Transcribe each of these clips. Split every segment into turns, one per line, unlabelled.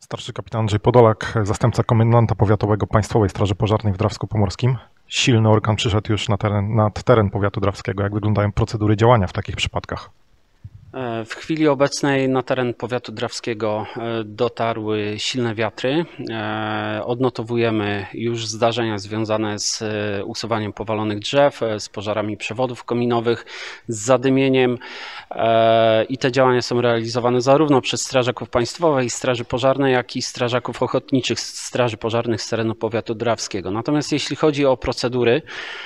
Starszy kapitan Andrzej Podolak, zastępca komendanta powiatowego Państwowej Straży Pożarnej w Drawsku-Pomorskim. Silny orkan przyszedł już nad teren powiatu drawskiego. Jak wyglądają procedury działania w takich przypadkach?
W chwili obecnej na teren powiatu drawskiego dotarły silne wiatry. Odnotowujemy już zdarzenia związane z usuwaniem powalonych drzew, z pożarami przewodów kominowych, z zadymieniem i te działania są realizowane zarówno przez strażaków Państwowej Straży Pożarnej, jak i strażaków ochotniczych Straży Pożarnych z terenu powiatu drawskiego. Natomiast jeśli chodzi o procedury,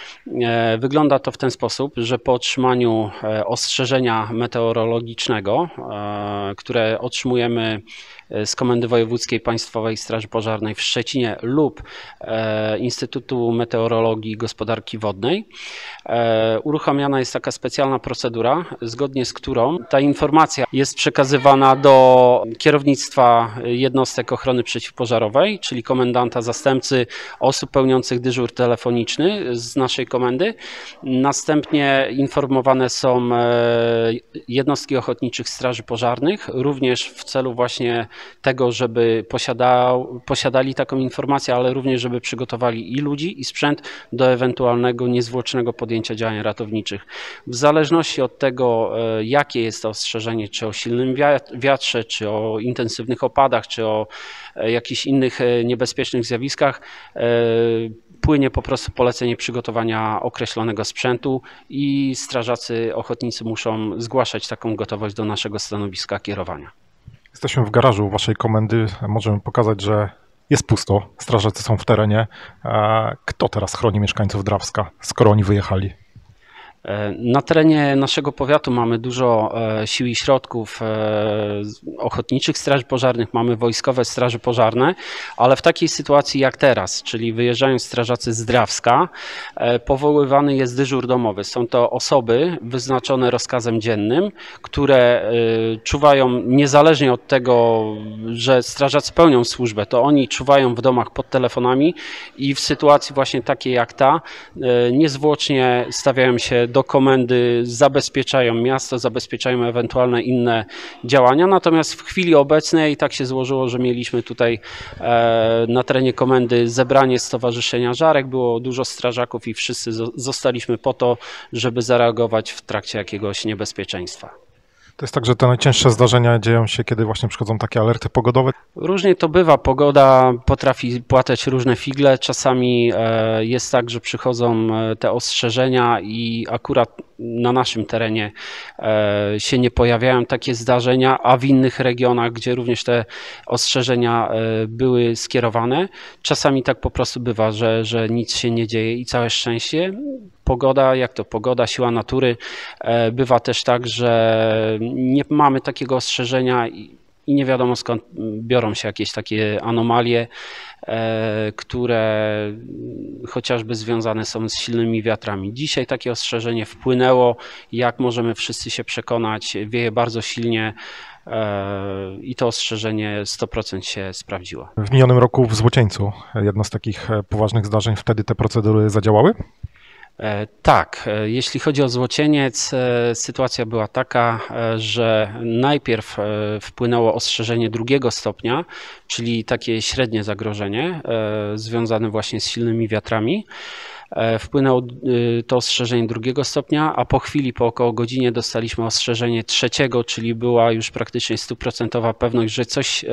wygląda to w ten sposób, że po otrzymaniu ostrzeżenia meteorologicznego, które otrzymujemy z Komendy Wojewódzkiej Państwowej Straży Pożarnej w Szczecinie lub Instytutu Meteorologii i Gospodarki Wodnej, uruchamiana jest taka specjalna procedura, zgodnie z którą ta informacja jest przekazywana do kierownictwa jednostek ochrony przeciwpożarowej, czyli komendanta, zastępcy, osób pełniących dyżur telefoniczny z naszej komendy. Następnie informowane są jednostki ochotniczych straży pożarnych, również w celu właśnie tego, żeby posiadali taką informację, ale również żeby przygotowali i ludzi, i sprzęt do ewentualnego niezwłocznego podjęcia działań ratowniczych. W zależności od tego, jakie jest to ostrzeżenie, czy o silnym wiatrze, czy o intensywnych opadach, czy o jakichś innych niebezpiecznych zjawiskach, płynie po prostu polecenie przygotowania określonego sprzętu i strażacy ochotnicy muszą zgłaszać taką gotowość do naszego stanowiska kierowania.
Jesteśmy w garażu waszej komendy. Możemy pokazać, że jest pusto. Strażacy są w terenie. Kto teraz chroni mieszkańców Drawska, skoro oni wyjechali?
Na terenie naszego powiatu mamy dużo sił i środków ochotniczych straży pożarnych, mamy wojskowe straże pożarne, ale w takiej sytuacji jak teraz, czyli wyjeżdżają strażacy z Drawska, powoływany jest dyżur domowy. Są to osoby wyznaczone rozkazem dziennym, które czuwają niezależnie od tego, że strażacy pełnią służbę, to oni czuwają w domach pod telefonami i w sytuacji właśnie takiej jak ta niezwłocznie stawiają się do komendy, zabezpieczają miasto, zabezpieczają ewentualne inne działania. Natomiast w chwili obecnej tak się złożyło, że mieliśmy tutaj na terenie komendy zebranie Stowarzyszenia Żarek. Było dużo strażaków i wszyscy zostaliśmy po to, żeby zareagować w trakcie jakiegoś niebezpieczeństwa.
To jest tak, że te najcięższe zdarzenia dzieją się, kiedy właśnie przychodzą takie alerty pogodowe?
Różnie to bywa. Pogoda potrafi płatać różne figle. Czasami jest tak, że przychodzą te ostrzeżenia i akurat na naszym terenie się nie pojawiają takie zdarzenia, a w innych regionach, gdzie również te ostrzeżenia były skierowane, czasami tak po prostu bywa, że nic się nie dzieje i całe szczęście. Pogoda, jak to pogoda, siła natury. Bywa też tak, że nie mamy takiego ostrzeżenia i nie wiadomo skąd biorą się jakieś takie anomalie, które chociażby związane są z silnymi wiatrami. Dzisiaj takie ostrzeżenie wpłynęło, jak możemy wszyscy się przekonać, wieje bardzo silnie i to ostrzeżenie 100% się sprawdziło.
W minionym roku w Złocieńcu jedno z takich poważnych zdarzeń, wtedy te procedury zadziałały?
Tak, jeśli chodzi o Złocieniec, sytuacja była taka, że najpierw wpłynęło ostrzeżenie drugiego stopnia, czyli takie średnie zagrożenie związane właśnie z silnymi wiatrami. Wpłynęło to ostrzeżenie drugiego stopnia, a po chwili, po około godzinie dostaliśmy ostrzeżenie trzeciego, czyli była już praktycznie 100% pewność, że coś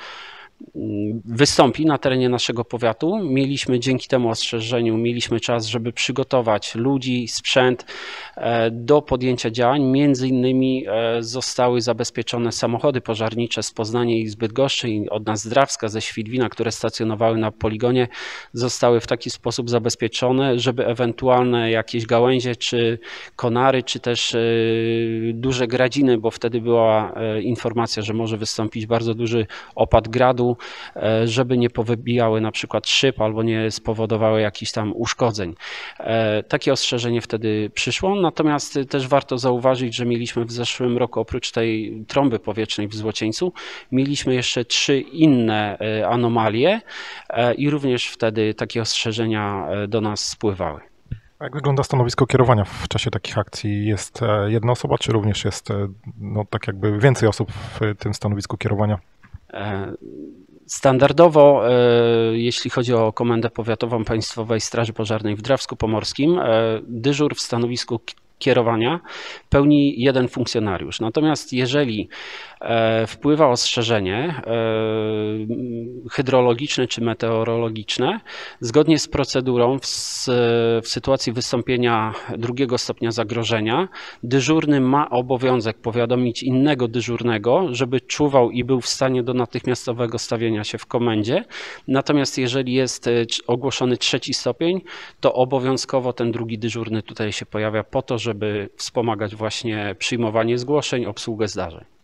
wystąpi na terenie naszego powiatu. Mieliśmy dzięki temu ostrzeżeniu, mieliśmy czas, żeby przygotować ludzi, sprzęt do podjęcia działań. Między innymi zostały zabezpieczone samochody pożarnicze z Poznania i z Bydgoszczy i od nas z Drawska, ze Świdwina, które stacjonowały na poligonie, zostały w taki sposób zabezpieczone, żeby ewentualne jakieś gałęzie, czy konary, czy też duże gradziny, bo wtedy była informacja, że może wystąpić bardzo duży opad gradu, żeby nie powybijały na przykład szyb albo nie spowodowały jakichś tam uszkodzeń. Takie ostrzeżenie wtedy przyszło, natomiast też warto zauważyć, że mieliśmy w zeszłym roku oprócz tej trąby powietrznej w Złocieńcu, mieliśmy jeszcze 3 inne anomalie i również wtedy takie ostrzeżenia do nas spływały.
A jak wygląda stanowisko kierowania w czasie takich akcji? Jest jedna osoba, czy również jest tak jakby więcej osób w tym stanowisku kierowania?
Standardowo, jeśli chodzi o Komendę Powiatową Państwowej Straży Pożarnej w Drawsku-Pomorskim, dyżur w stanowisku kierowania pełni jeden funkcjonariusz. Natomiast jeżeli wpływa ostrzeżenie hydrologiczne czy meteorologiczne, zgodnie z procedurą w sytuacji wystąpienia drugiego stopnia zagrożenia, dyżurny ma obowiązek powiadomić innego dyżurnego, żeby czuwał i był w stanie do natychmiastowego stawienia się w komendzie. Natomiast jeżeli jest ogłoszony trzeci stopień, to obowiązkowo ten drugi dyżurny tutaj się pojawia po to, żeby wspomagać właśnie przyjmowanie zgłoszeń, obsługę zdarzeń.